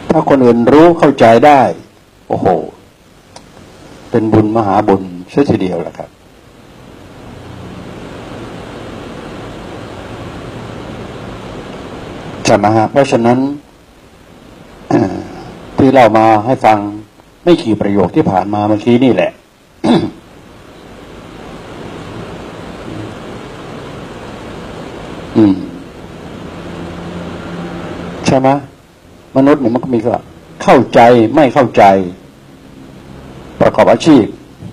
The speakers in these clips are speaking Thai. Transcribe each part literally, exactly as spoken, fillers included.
ถ้าคนอื่นรู้เข้าใจได้โอ้โหเป็นบุญมหาบุญเสียทีเดียวแหละครับใช่ไหมฮะเพราะฉะนั้นที่เรามาให้ฟังไม่กี่ประโยคที่ผ่านมาเมื่อกี้นี่แหละ อืมใช่ไหมมนุษย์เนี่ยมันก็มีก็เข้าใจไม่เข้าใจประกอบอาชีพ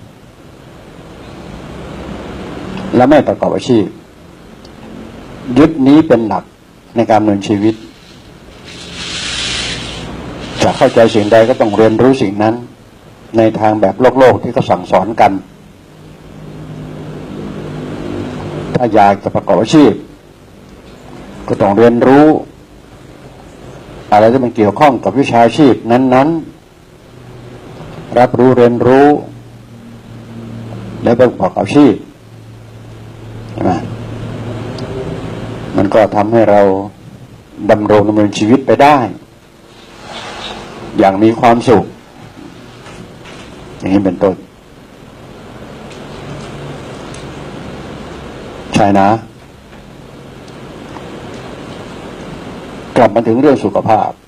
และไม่ประกอบอาชีพยึดนี้เป็นหลักในการดำเนินชีวิตจะเข้าใจสิ่งใดก็ต้องเรียนรู้สิ่งนั้นในทางแบบโลกโลกที่เขาสั่งสอนกันถ้าอยากจะประกอบอาชีพก็ต้องเรียนรู้อะไรที่มันเกี่ยวข้องกับวิชาชีพนั้นๆรับรู้เรียนรู้และประกอบอาชีพใช่ไหมมันก็ทำให้เราดำรงดำเนินชีวิตไปได้อย่างมีความสุขอย่างนี้เป็นต้นใช่นะกลับมาถึงเรื่องสุขภาพ